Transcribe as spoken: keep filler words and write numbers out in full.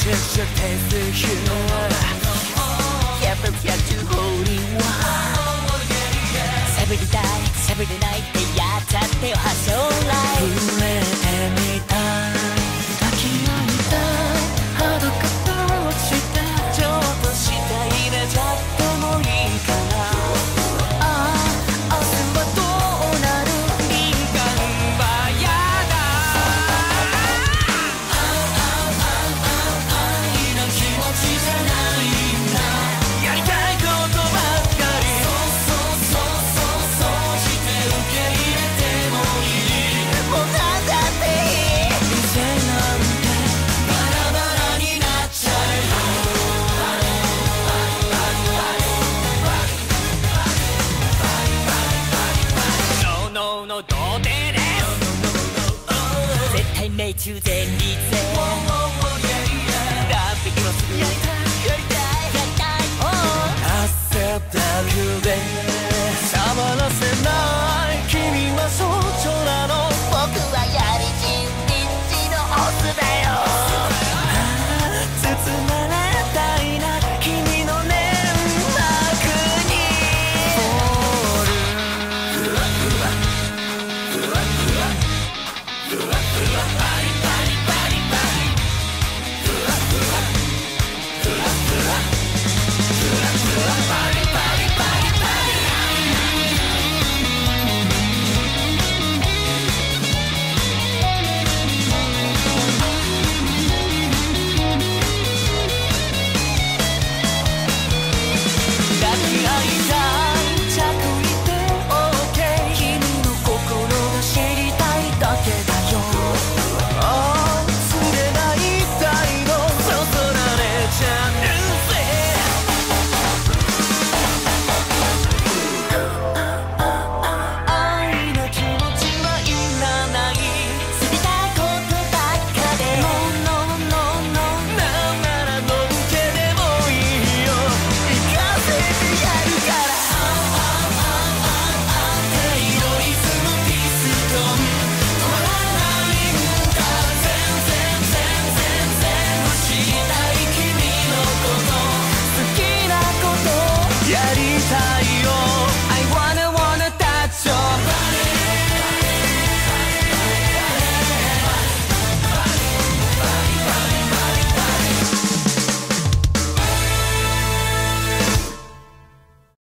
Just taste you. Yeah, but yeah, too holy one. Every day, every night, やっちゃってよ、発想ライフ。触れてみたい、抱き合いたい、裸としてちょっとしたいね、ちょっともいいかな。ああ、明日はどうなる、敏感はやだ。愛の気持ちじゃないんだ、やりたいことばっかり。そうそうそうそうそうして受け入れてもいい、もうなんだっていい。店なんてバラバラになっちゃえよ。ノーノーノー童貞です。絶対命中全率でラッピングもすぐやりたいやりたいやりたい。汗だくで触らせない、君はそうなの、僕はや